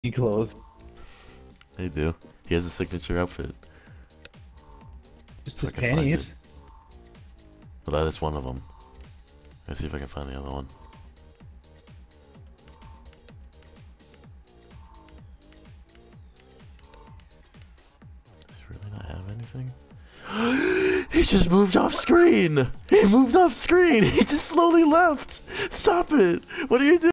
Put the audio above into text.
clothes. They do. He has a signature outfit. Just If I his can find panties. it. Well, that is one of them. Let's see if I can find the other one. Does he really not have anything? He just moved off screen! He moved off screen! He just slowly left! Stop it! What are you doing?